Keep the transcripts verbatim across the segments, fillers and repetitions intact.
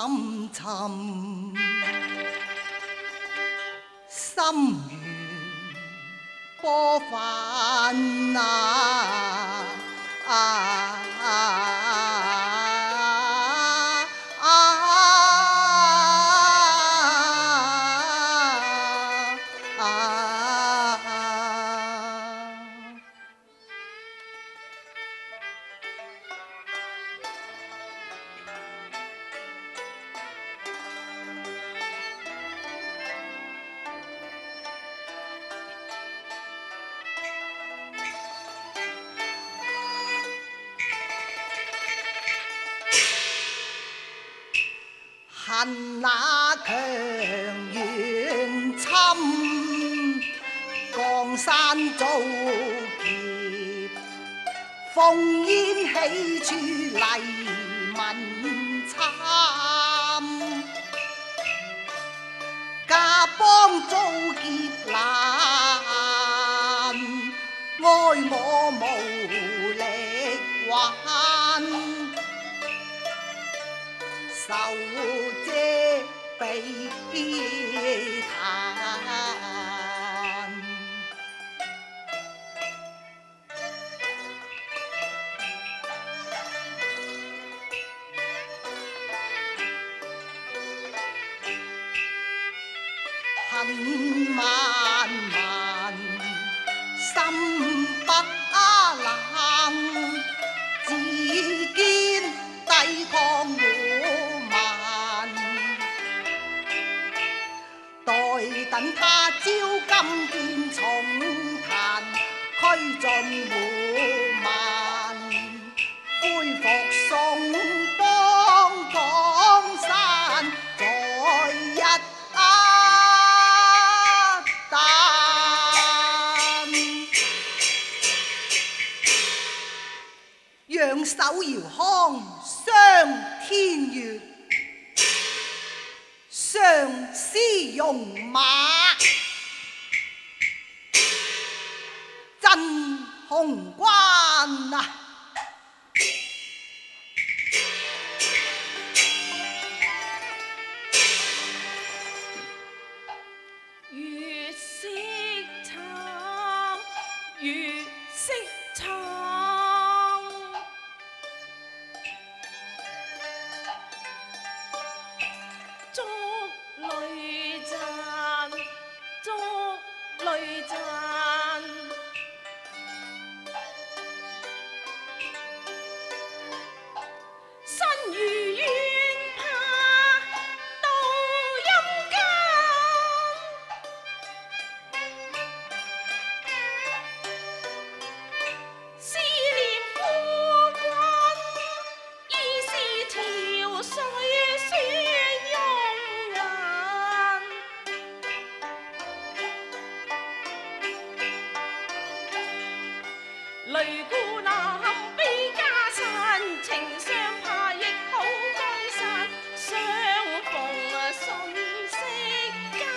深沉，心如波泛啊！啊啊啊啊！恨那强元侵，江山遭劫，烽烟起处黎民惨，家邦遭劫难，哀我无力挽。受者悲叹，恨漫漫，心不冷，自坚抵抗等他朝金剑重弹，驱尽胡蛮，恢复宋邦江山在一旦。仰首遥康霜天月，相思戎马，真雄关啊！ 月色惨，月色惨，竹泪잔，竹泪잔，身如冤怕到阴间。思念夫君，已是憔悴雪容颜。擂鼓呐喊悲家散，情相怕亦好江山。相逢啊瞬息间。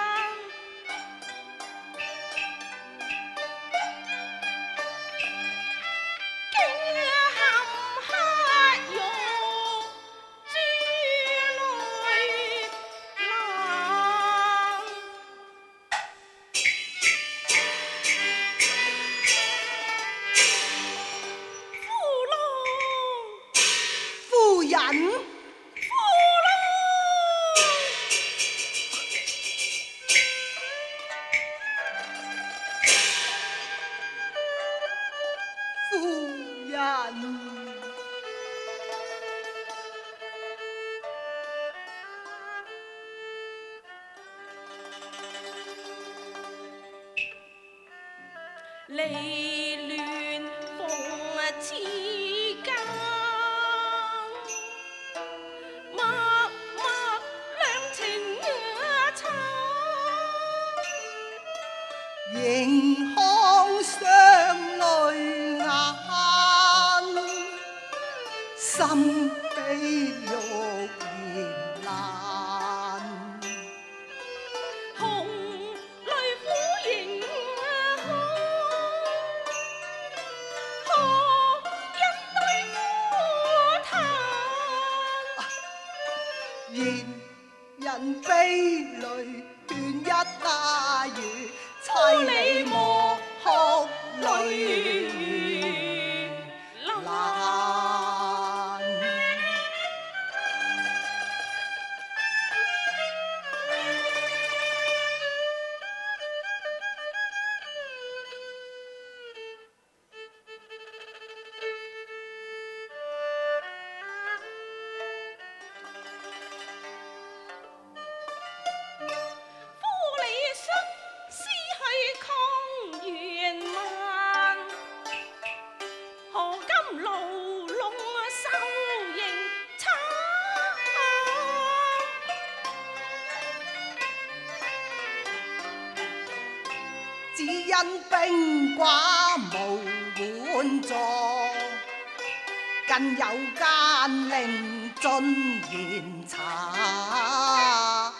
夫人，夫人。 离乱逢似间，默默两情长， 仍看双泪眼，心悲欲言难。 红泪苦迎看，何因对夫叹？ 然人悲泪劝一家语，凄你莫哭泪难。只因兵寡无援助，更有奸令进言查。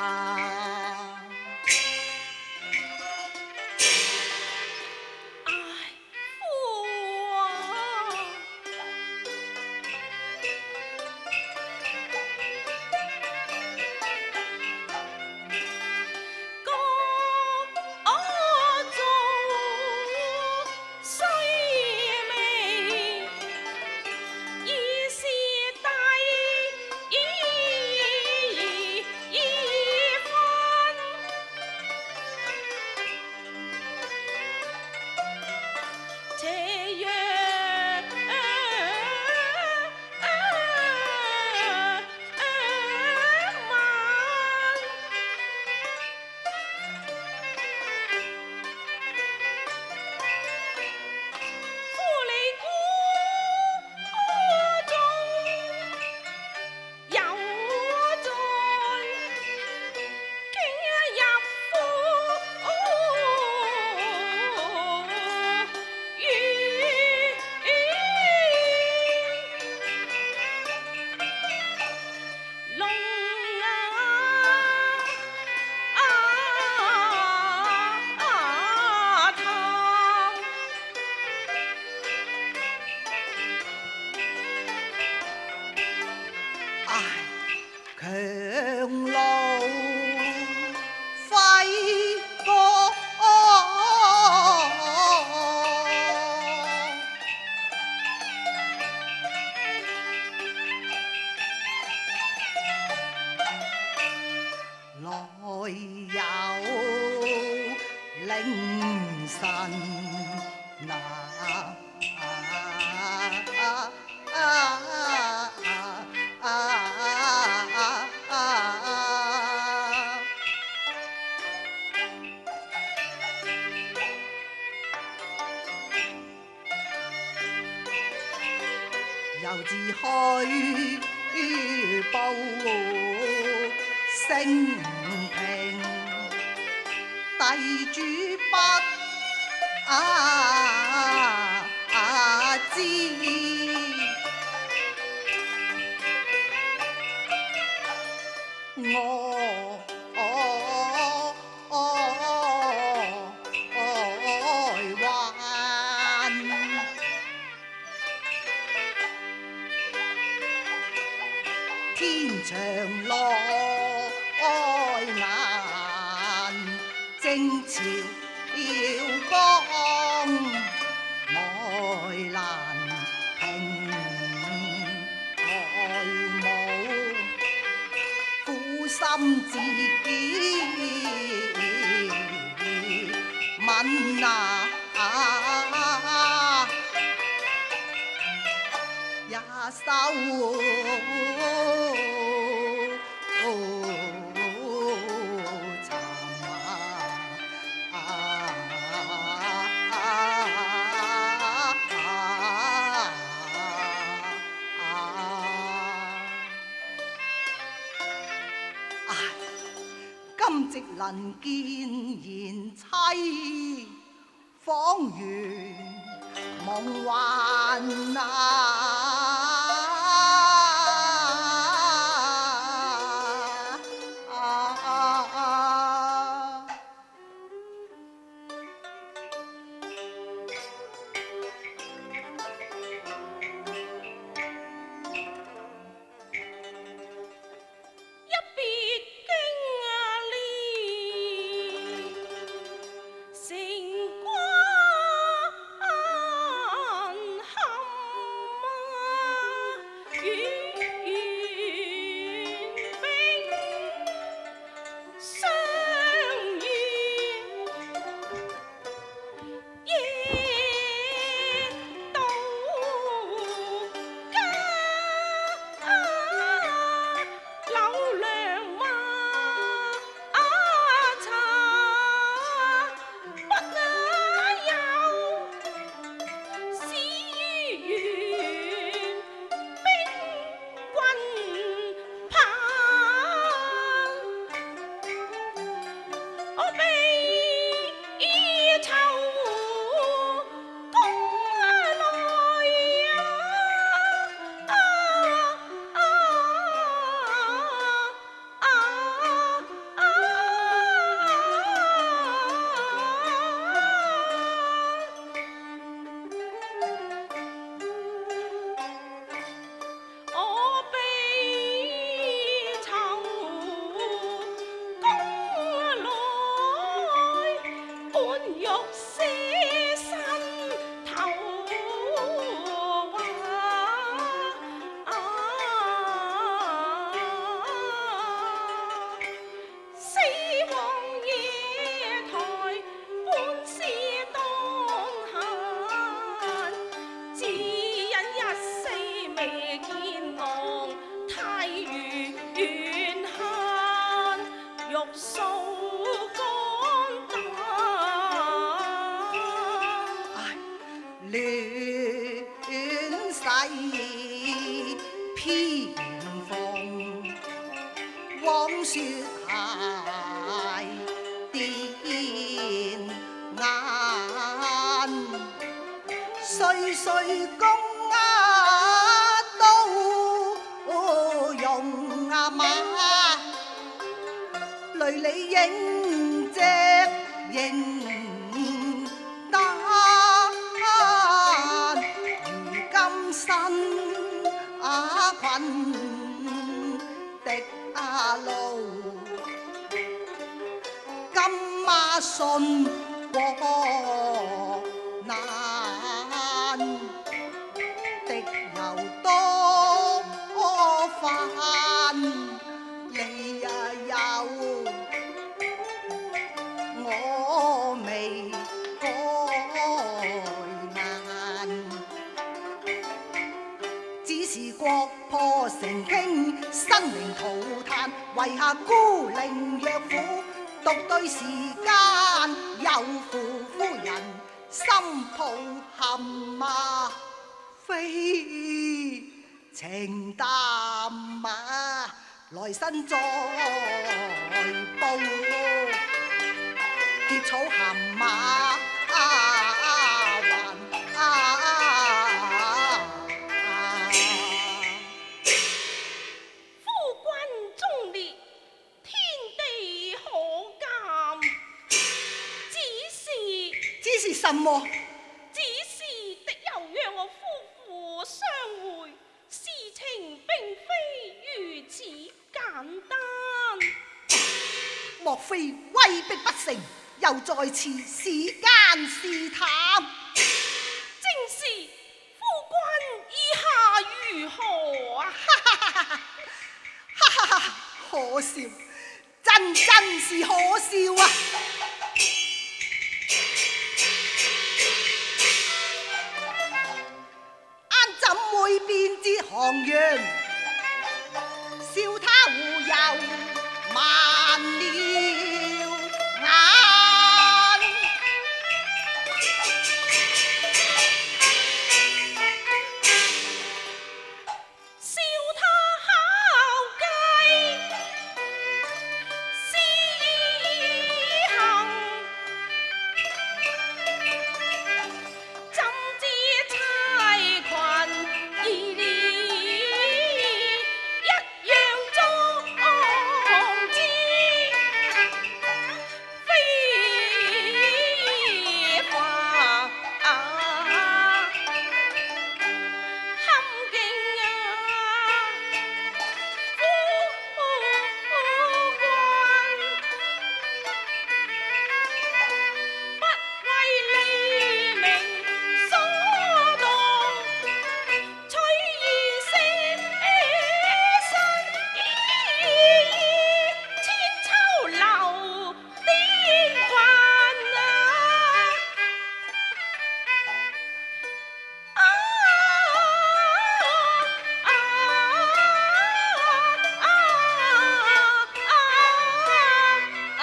又自虚报升平，地主不啊知，我天长落难，正朝江爱难平，爱母苦心自己问啊也收残啊！唉，今夕能見賢妻，恍如夢幻啊！ 數肝膽。 唉，亂世偏逢，枉雪鞋電眼，歲歲公啊都用啊馬。淚你應隻應單，如今新啊困敵啊路，金馬信過難，敵又多煩。你呀有我未改難，只是國破城傾，生靈塗炭，遺下孤零弱婦，獨對時間，有負夫人心抱憾啊，非情淡啊，來生再報，結草含馬還啊！ 夫君忠烈，天地可鑑。只是只是什麼？ 只是敵又讓我夫婦相會，事情並非如此簡單。 莫非威逼不成，又再次時間試探？ 正是夫君意下如何啊？ 哈哈哈！可笑，真真是可笑啊！啱怎會變節行員，笑他胡油慢了眼。 笑他考計，思行，怎知差群兒年一樣壯志，非法啊！堪敬啊，夫君，不為利名所動，取而捨身，千秋流典範啊！啊啊啊啊！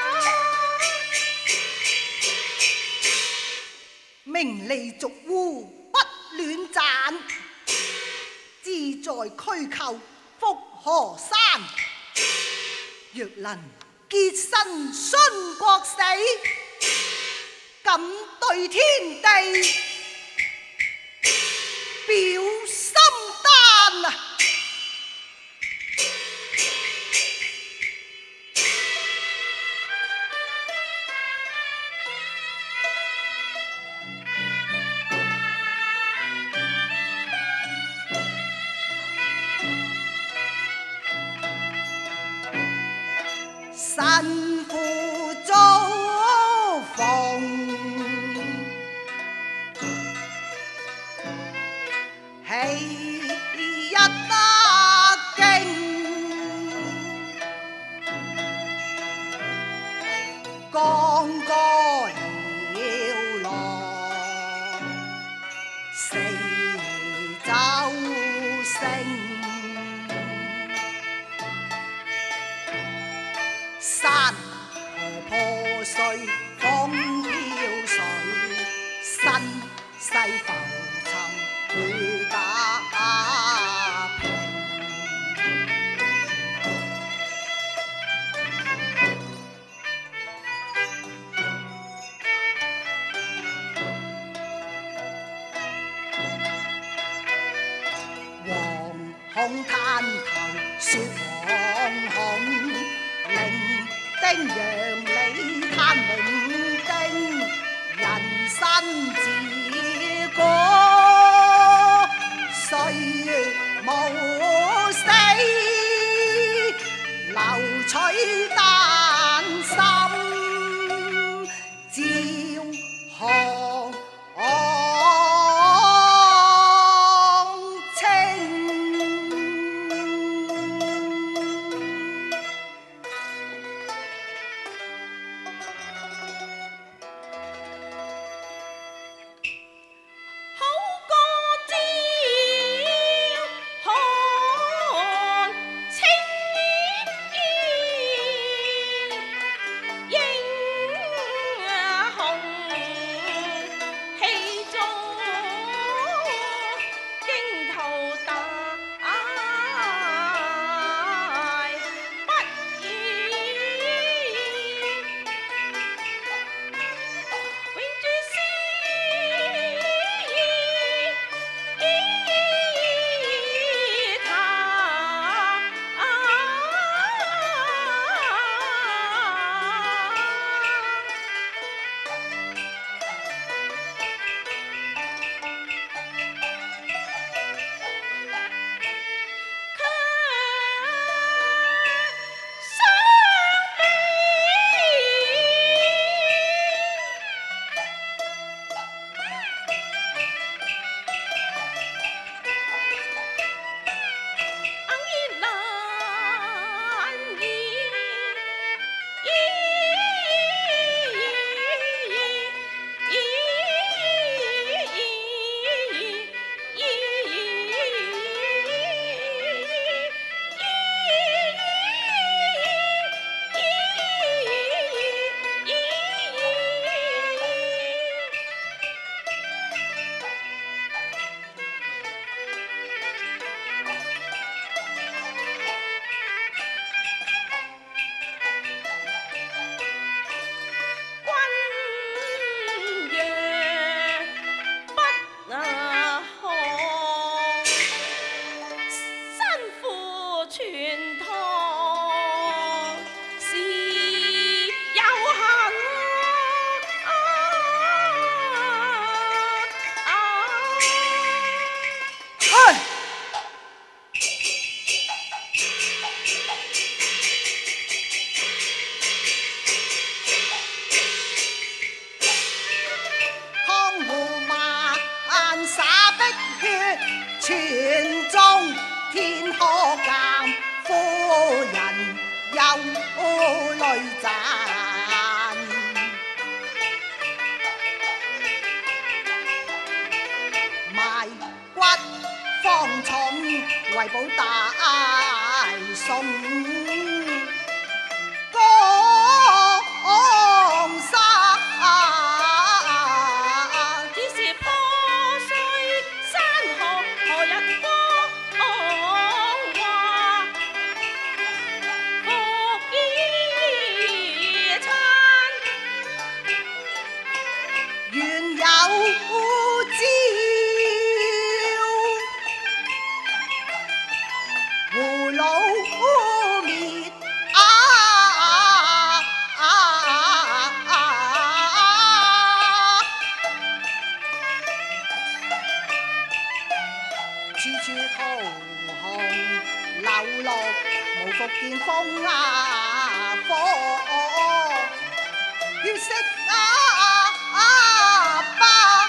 名利俗污不戀賺，志在區寇復河山。若能潔身殉國死，敢對天地表心丹啊！神父遭逢，喜一得經，剛過搖浪，四周星。山河水風飄水，身世浮沉與打平。惶恐灘頭說惶恐，伶仃讓你嘆伶仃，人生自古歲月無死，留取丹心照汗。泉中天可鑑，夫人有淚賺。賣骨方重，為保大宋江山。處處桃紅流落，無復見風啊火，血色啊疤，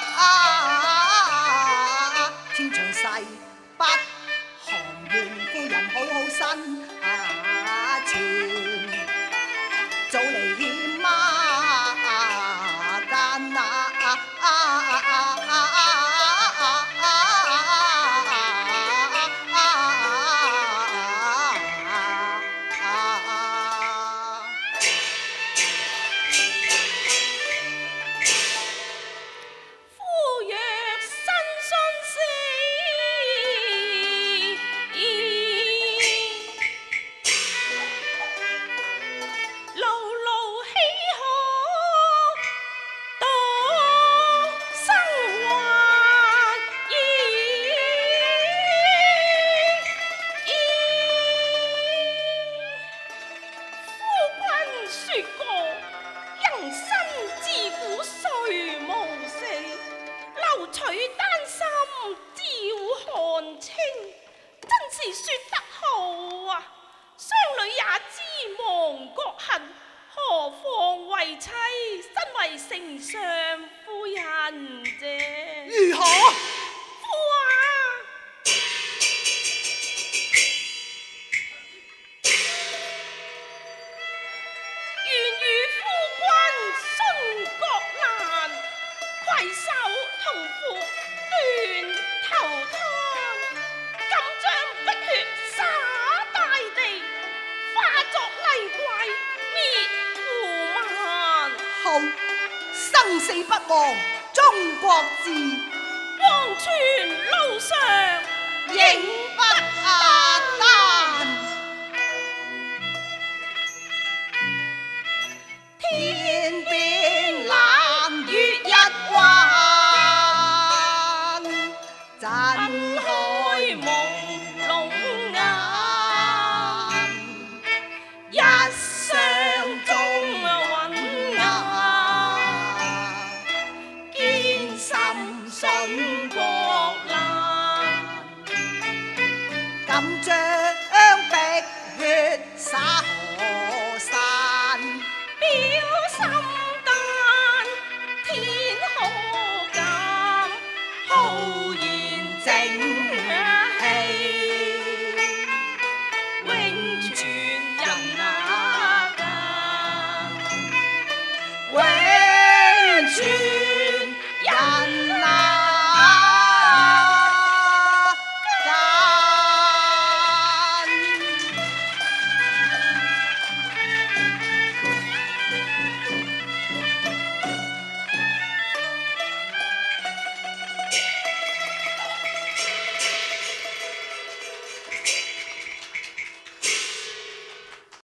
天長世不寒願夫人好好生存，早離險啊間啊！ 说過，人生自古誰無死，留取丹心照汗青。真是說得好啊！商女也知亡國恨，何況為妻身為丞相夫人啫。 如何？ 夫啊！願與夫君殉國難，攜手同赴斷頭灘。敢將碧血灑大地，化作厲鬼滅胡萬。 好，生死不忘中國字， 黃泉路上永不下。